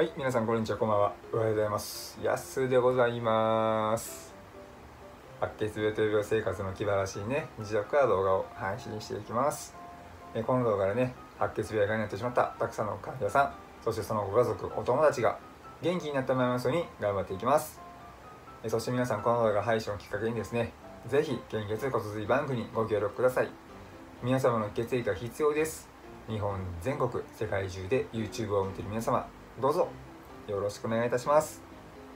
はい、皆さんこんにちは、こんばんは。おはようございます。やすでございます。白血病と病生活の気晴らしいね、自宅から動画を配信していきます。この動画でね、白血病がになってしまったたくさんの患者さん、そしてそのご家族、お友達が元気になってもらいますように頑張っていきます。そして皆さん、この動画配信をきっかけにですね、ぜひ献血骨髄バンクにご協力ください。皆様の血液が必要です。日本全国、世界中で YouTube を見ている皆様、どうぞよろしくお願いいたします。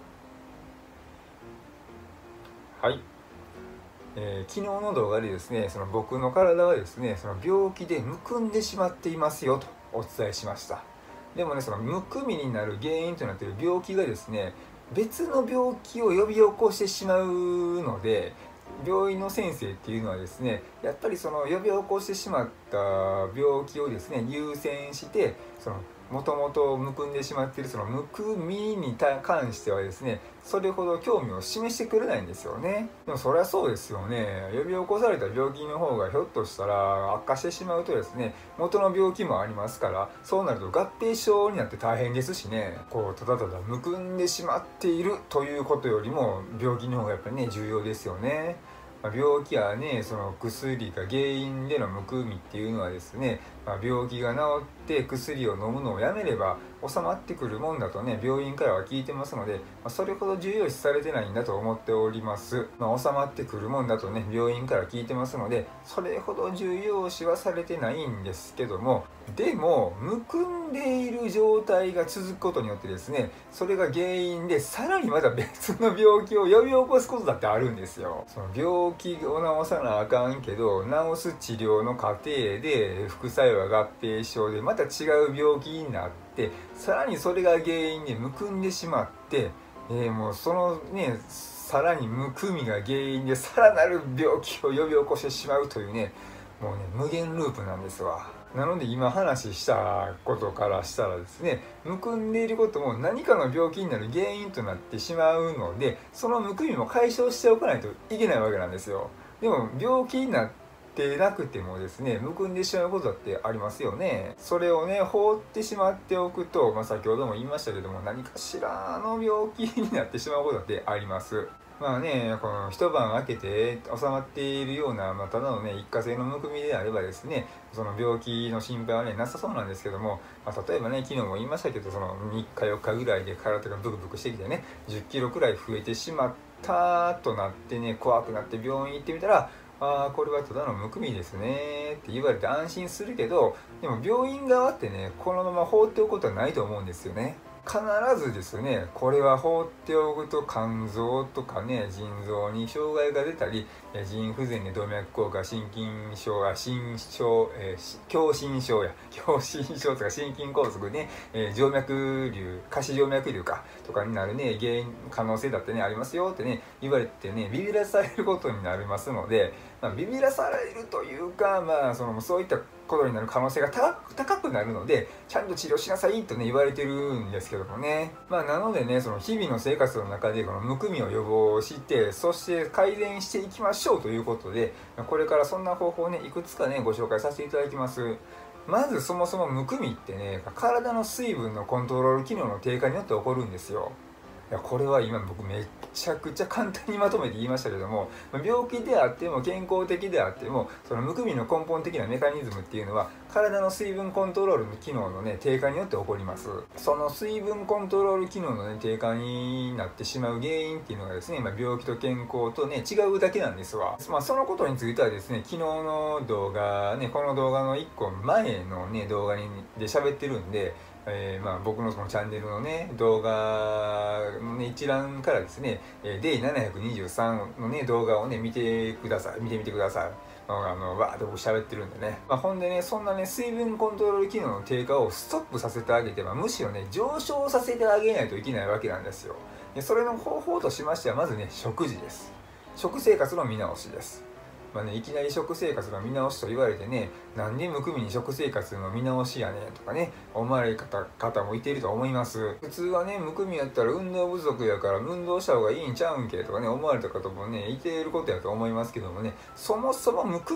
はい、昨日の動画でですね、その僕の体はですね、その病気でむくんでしまっていますよとお伝えしました。でもね、そのむくみになる原因となっている病気がですね、別の病気を呼び起こしてしまうので、病院の先生っていうのはですね、やっぱりその呼び起こしてしまった病気をですね、優先してそのもともとむくんでしまっているそのむくみに関してはですね、それほど興味を示してくれないんですよね。でもそりゃそうですよね。呼び起こされた病気の方がひょっとしたら悪化してしまうとですね、元の病気もありますから、そうなると合併症になって大変ですしね、こうただただむくんでしまっているということよりも病気の方がやっぱりね重要ですよね。病気やね、その薬が原因でのむくみっていうのはですね、病気が治って薬を飲むのをやめれば収まってくるもんだとね、病院からは聞いてますので、それほど重要視されてないんだと思っております。収まってくるもんだとね、病院から聞いてますので、それほど重要視はされてないんですけども、でもむくんでいる状態が続くことによってですね、それが原因でさらにまた別の病気を呼び起こすことだってあるんですよ。その病気を治さなあかんけど、治す治療の過程で副作用が合併症でまた違う病気になって、さらにそれが原因でむくんでしまって、もうそのね、さらにむくみが原因でさらなる病気を呼び起こしてしまうというね、もうね無限ループなんですわ。なので今話したことからしたらですね、むくんでいることも何かの病気になる原因となってしまうので、そのむくみも解消しておかないといけないわけなんですよ。でも病気になってなくてもですね、むくんでしまうことだってありますよね。それをね放ってしまっておくと、先ほども言いましたけども、何かしらの病気になってしまうことだってあります。まあね、この一晩明けて収まっているような、ただのね一過性のむくみであればですね、その病気の心配はねなさそうなんですけども、例えばね、昨日も言いましたけど、その3日4日ぐらいで体がブクブクしてきてね、10キロくらい増えてしまったとなってね、怖くなって病院行ってみたら、これはただのむくみですねって言われて安心するけど、でも病院側ってね、このまま放っておくことはないと思うんですよね。必ずですね、これは放っておくと肝臓とかね、腎臓に障害が出たり、腎不全で動脈硬化、心筋症や心症、狭心症や狭心症とか心筋梗塞ね、静脈瘤、下肢静脈瘤かとかになるね、可能性だってねありますよってね言われてね、ビビらされることになりますので、ビビらされるというか、そういったことになる可能性が高くなるので、ちゃんと治療しなさいとね言われてるんですけどもね。なのでね、その日々の生活の中でこのむくみを予防して、そして改善していきましょうということで、これからそんな方法をねいくつかねご紹介させていただきます。まずそもそもむくみってね、体の水分のコントロール機能の低下によって起こるんですよ。いや、これは今僕めちゃくちゃ簡単にまとめて言いましたけども、病気であっても健康的であっても、そのむくみの根本的なメカニズムっていうのは体の水分コントロールの機能のね低下によって起こります。その水分コントロール機能のね低下になってしまう原因っていうのがですね、病気と健康とね違うだけなんですわ。そのことについてはですね、昨日の動画ね、この動画の1個前のね動画で喋ってるんで、僕のそのチャンネルのね動画のね一覧からですね、Day723 のね動画をね見てみてください。わーって僕喋ってるんでね、ほんでね、そんなね水分コントロール機能の低下をストップさせてあげて、むしろね上昇させてあげないといけないわけなんですよ。でそれの方法としましては、まずね食事です。食生活の見直しです。いきなり食生活の見直しと言われてね、なんでむくみに食生活の見直しやねんとかね思われる方もいていると思います。普通はね、むくみやったら運動不足やから運動した方がいいんちゃうんけとかね思われた方もねいていることやと思いますけどもね、そもそもむくみっ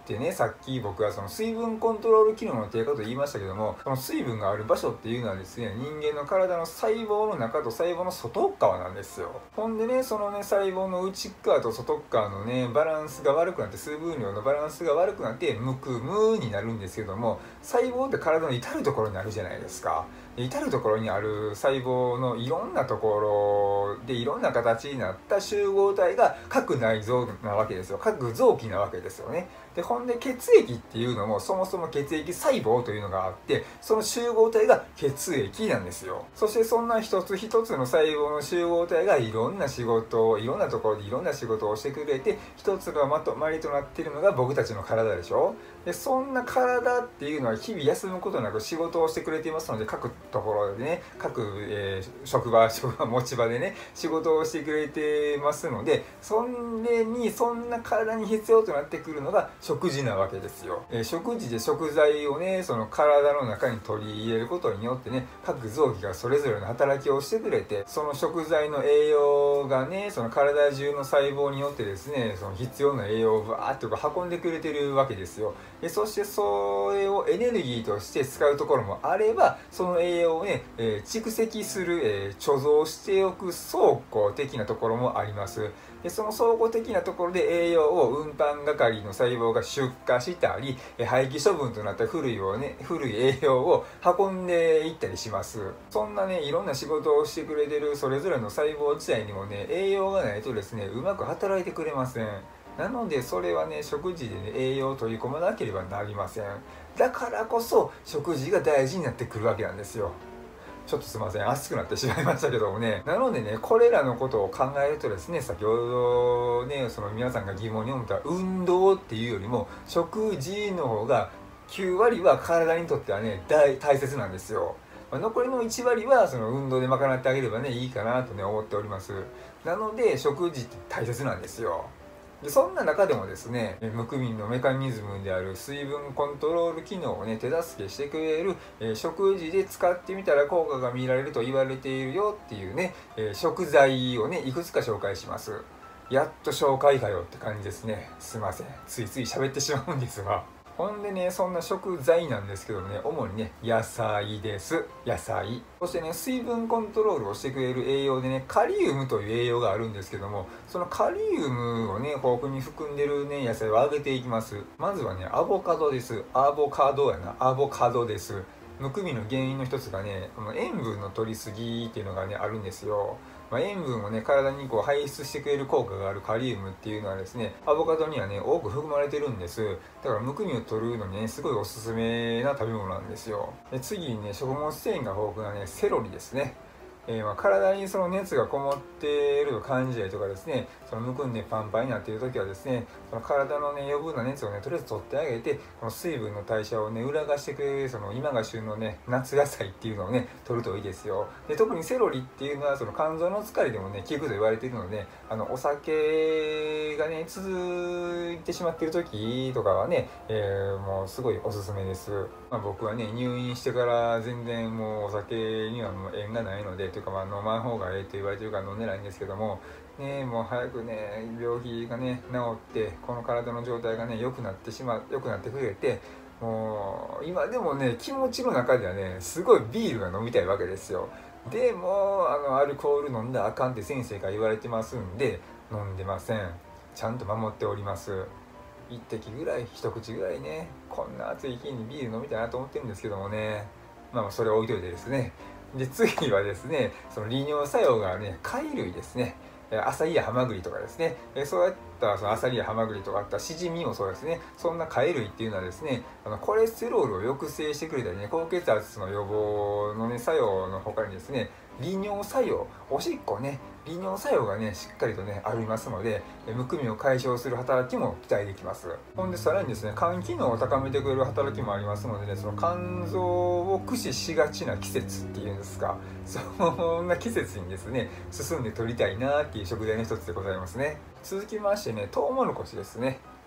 ってね、さっき僕はその水分コントロール機能の低下と言いましたけども、その水分がある場所っていうのはですね、人間の体の細胞の中と細胞の外側なんですよ。ほんでね、そのね、細胞の内側と外側のね、バランスが悪くなって、水分量のバランスが悪くなってむくむになるんですけども、細胞って体の至るところにあるじゃないですか。至るところにある細胞のいろんなところでいろんな形になった集合体が各内臓なわけですよ。各臓器なわけですよね。で、ほんで血液っていうのもそもそも血液細胞というのがあって、その集合体が血液なんですよ。そしてそんな一つ一つの細胞の集合体がいろんな仕事を、いろんなところでいろんな仕事をしてくれて、一つのまとまりとなっているのが僕たちの体でしょ。で、そんな体っていうのは日々休むことなく仕事をしてくれていますので、各ところでね、各、職場持ち場でね、仕事をしてくれてますので、そんな体に必要となってくるのが食事なわけですよ。食事で食材をね、その体の中に取り入れることによってね、各臓器がそれぞれの働きをしてくれて、その食材の栄養がね、その体中の細胞によってですね、その必要な栄養をバーッと運んでくれてるわけですよ。そしてそれをエネルギーとして使うところもあれば、その栄養をね、蓄積する、貯蔵しておく倉庫的なところもあります。で、その倉庫的なところで栄養を運搬係の細胞が出荷したり、廃棄処分となった古い栄養を運んでいったりします。そんなね、いろんな仕事をしてくれてるそれぞれの細胞自体にもね、栄養がないとですね、うまく働いてくれません。なのでそれはね、食事でね、栄養を取り込まなければなりません。だからこそ食事が大事になってくるわけなんですよ。ちょっとすいません、熱くなってしまいましたけどもね。なのでね、これらのことを考えるとですね、先ほどね、その皆さんが疑問に思った運動っていうよりも、食事の方が9割は体にとってはね、大切なんですよ。残りの1割はその運動で賄ってあげればね、いいかなとね、思っております。なので、食事って大切なんですよ。で、そんな中でもですね、むくみのメカニズムである水分コントロール機能をね、手助けしてくれる、食事で使ってみたら効果が見られると言われているよっていうね、食材をね、いくつか紹介します。やっと紹介かよって感じですね。すいません。ついつい喋ってしまうんですが。ほんでね、そんな食材なんですけどね、主にね、野菜です。野菜。そしてね、水分コントロールをしてくれる栄養でね、カリウムという栄養があるんですけども、そのカリウムをね、豊富に含んでるね、野菜を揚げていきます。まずはね、アボカドです。アボカドです。むくみの原因の一つがね、この塩分の取りすぎっていうのがね、あるんですよ。塩分をね、体にこう排出してくれる効果があるカリウムっていうのはですね、アボカドにはね、多く含まれてるんです。だからむくみを取るのにね、すごいおすすめな食べ物なんですよ。で、次にね、食物繊維が豊富なね、セロリですね。体にその熱がこもっていると感じたりとかですね、そのむくんでパンパンになっている時はですね、その体のね、余分な熱をね、とりあえず取ってあげて、この水分の代謝をね、促してくれる、その今が旬のね、夏野菜っていうのをね、取るといいですよ。で、特にセロリっていうのは、その肝臓の疲れでもね、効くと言われているので、お酒がね、続いてしまっている時とかはね、もうすごいおすすめです。僕はね、入院してから全然もうお酒にはもう縁がないので、というか飲まん方がええと言われてるから飲んでないんですけども、ね、もう早くね、病気がね、治って、この体の状態がね、良くなってくれて、もう、今でもね、気持ちの中ではね、すごいビールが飲みたいわけですよ。でも、アルコール飲んだらあかんって先生が言われてますんで、飲んでません。ちゃんと守っております。一滴ぐらい、一口ぐらいね、こんな暑い日にビール飲みたいなと思ってるんですけどもね、それ置いといてですね。で、次はですね、その利尿作用があるね、貝類ですね。アサリやハマグリとかですね、そういったそのアサリやハマグリとかあったシジミもそうですね、そんな貝類っていうのはですね、コレステロールを抑制してくれたりね、高血圧の予防のね、作用の他にですね、利尿作用、おしっこね、利尿作用がね、しっかりとね、ありますので、むくみを解消する働きも期待できます。ほんで、さらにですね、肝機能を高めてくれる働きもありますのでね、その肝臓を駆使しがちな季節っていうんですか、そんな季節にですね、進んで取りたいなっていう食材の一つでございますね。続きましてね、トウモロコシですね。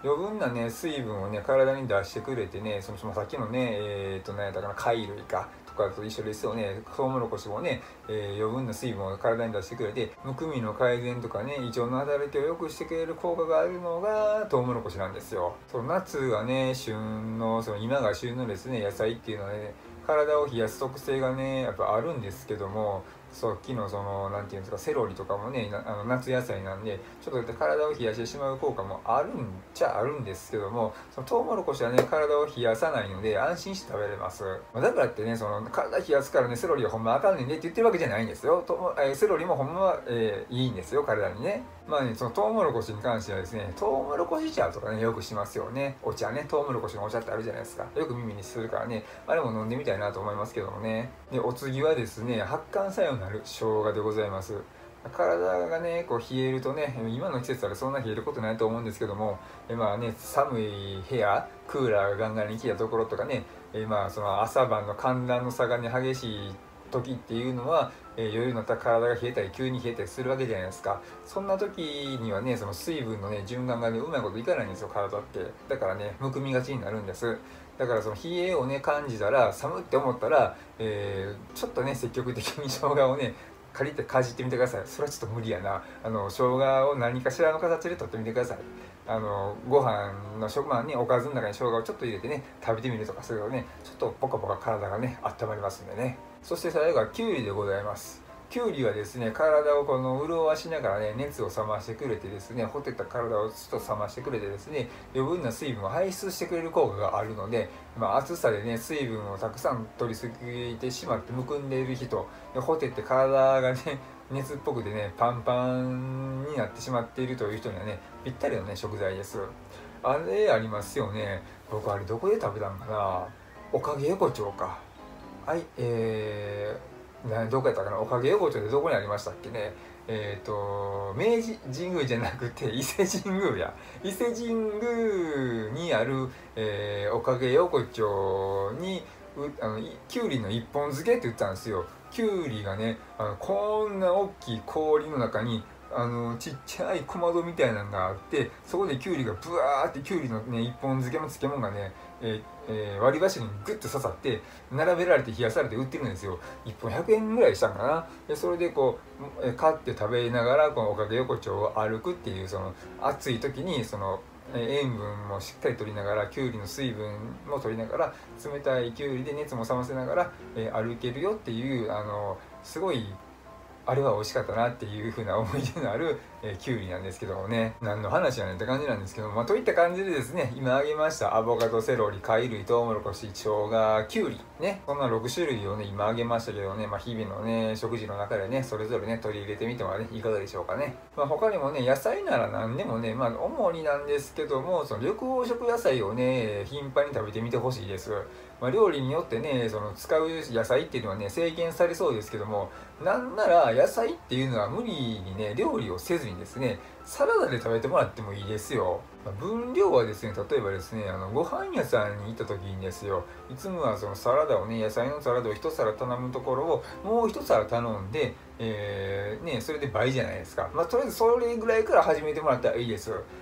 余分なね水分をね体に出してくれてね、そのさっきのね何やったかな、貝類かとかと一緒ですよね。トウモロコシもね、余分な水分を体に出してくれて、むくみの改善とかね、胃腸の働きを良くしてくれる効果があるのがトウモロコシなんですよ。その夏がね旬の、今が旬のですね野菜っていうのはね、体を冷やす特性がねやっぱあるんですけども、さっきのなんていうんですか、セロリとかもね夏野菜なんでちょっと体を冷やしてしまう効果もあるんちゃあるんですけども、そのトウモロコシはね体を冷やさないので安心して食べれます。だからってね、体冷やすからねセロリはほんまあかんねんねって言ってるわけじゃないんですよ。セロリもほんまは、いいんですよ体にね。まあね、そのトウモロコシに関してはですね、トウモロコシ茶とかねよくしますよね。お茶ね、トウモロコシのお茶ってあるじゃないですか。よく耳にするからね、あれも飲んでみたいなと思いますけどもね。でお次はですね、発汗作用になる生姜でございます。体がねこう冷えるとね、今の季節はそんな冷えることないと思うんですけども、まあね、寒い部屋、クーラーがガンガンに効いたところとかね、まあその朝晩の寒暖の差がね激しい時っていうのは、夜になったら体が冷えたり急に冷えたりするわけじゃないですか。そんな時にはね、その水分のね循環がねうまいこといかないんですよ、体って。だからねむくみがちになるんです。だからその冷えをね感じたら、寒って思ったら、ちょっとね積極的に生姜をね借りてかじってみてください。それはちょっと無理やな。生姜を何かしらの形で取ってみてください。ご飯のおかずの中に生姜をちょっと入れてね食べてみるとかするとね、ちょっとポカポカ体がね温まりますんでね。そして最後はきゅうりでございます。きゅうりはですね、体を潤わしながらね熱を冷ましてくれてですね、ほてった体をちょっと冷ましてくれてですね、余分な水分を排出してくれる効果があるので、暑さでね水分をたくさん取りすぎてしまってむくんでいる人、ほてって体がね熱っぽくてねパンパンになってしまっているという人にはねぴったりのね食材です。あれありますよね。僕あれどこで食べたんかな、おかげ横丁か。はい、どこやったかな、おかげ横丁でどこにありましたっけね。明治神宮じゃなくて伊勢神宮や、伊勢神宮にある、おかげ横丁にきゅうりの一本漬けって言ったんですよ。きゅうりがねこんな大きい氷の中にちっちゃい小窓みたいなのがあって、そこできゅうりがブワーってきゅうりのね一本漬けの漬物がね、割り箸にグッと刺さって並べられて冷やされて売ってるんですよ。1本100円ぐらいしたんかな。でそれでこう買って食べながらこのおかげ横丁を歩くっていう、その暑い時に塩分もしっかり取りながら、きゅうりの水分も取りながら、冷たいきゅうりで熱も冷ませながら、歩けるよっていうすごいあれは美味しかったなっていう風な思い出のある、きゅうりなんですけどもね、何の話やねんって感じなんですけども、といった感じでですね、今挙げましたアボカド、セロリ、貝類、トウモロコシ、生姜、きゅうりね、そんな6種類をね今挙げましたけどね、日々のね食事の中でねそれぞれね取り入れてみてはねいかがでしょうかね。他にもね野菜なら何でもね、主になんですけども、その緑黄色野菜をね頻繁に食べてみてほしいです。料理によってね使う野菜っていうのはね制限されそうですけども、なんなら野菜っていうのは無理にね料理をせずにですねサラダで食べてもらってもいいですよ。分量はですね、例えばですねご飯屋さんに行った時にですよ、いつもはそのサラダをね野菜のサラダを1皿頼むところをもう1皿頼んで、それで倍じゃないですか。とりあえずそれぐらいから始めてもらったらいいです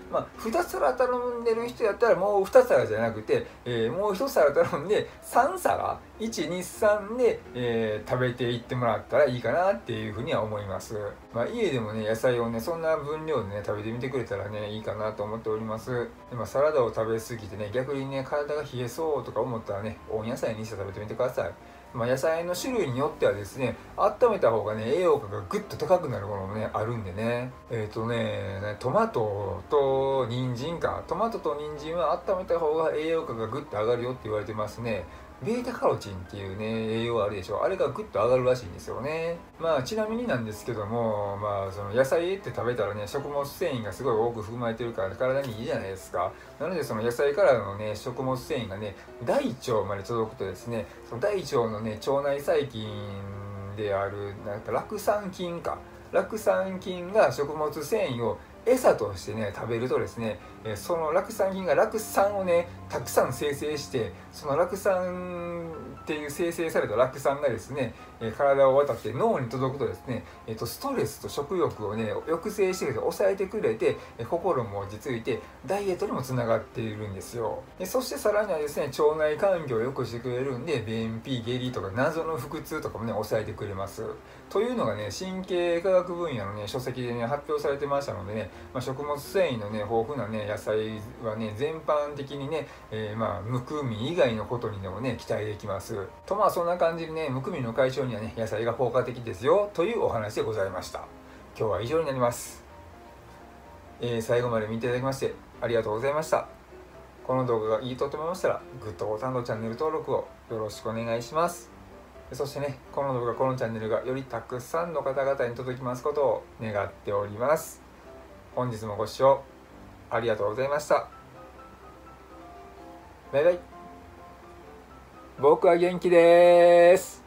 。2皿頼んでる人やったらもう2皿じゃなくて、もう1皿頼んで3皿123で、食べていってもらったらいいかなっていうふうには思います。家でもね野菜をねそんな分量でね食べてみてくれたらねいいかなと思っております。でサラダを食べ過ぎてね逆にね体が冷えそうとか思ったらね温野菜にして食べてみてください。野菜の種類によってはですね温めた方がね栄養価がぐっと高くなるものもねあるんでね、トマトと人参か、トマトと人参は温めた方が栄養価がぐっと上がるよって言われてますね。ベータカロチンっていうね栄養あるでしょ、あれがぐっと上がるらしいんですよね。ちなみになんですけども、その野菜って食べたらね食物繊維がすごい多く含まれてるから体にいいじゃないですか。なのでその野菜からのね食物繊維がね大腸まで届くとですね、その大腸のね腸内細菌である酪酸菌が食物繊維を餌としてね食べるとですね、その酪酸菌が酪酸をねたくさん生成して、その酪酸っていう生成された酪酸がですね、体を渡って脳に届くとですね、ストレスと食欲をね抑制してくれて抑えてくれて、心も落ち着いてダイエットにもつながっているんですよ。そしてさらにはですね、腸内環境を良くしてくれるんで、便秘下痢とか謎の腹痛とかもね抑えてくれます。というのがね、神経科学分野のね書籍でね発表されてましたのでね、食物繊維のね豊富なね野菜はね全般的にね、むくみ以外のことにでもね期待できますと。そんな感じでね、むくみの解消にはね野菜が効果的ですよというお話でございました。今日は以上になります。最後まで見ていただきましてありがとうございました。この動画がいいと思いましたらグッドボタンとチャンネル登録をよろしくお願いします。そしてね、この動画このチャンネルがよりたくさんの方々に届きますことを願っております。本日もご視聴ありがとうございました。バイバイ。僕は元気です。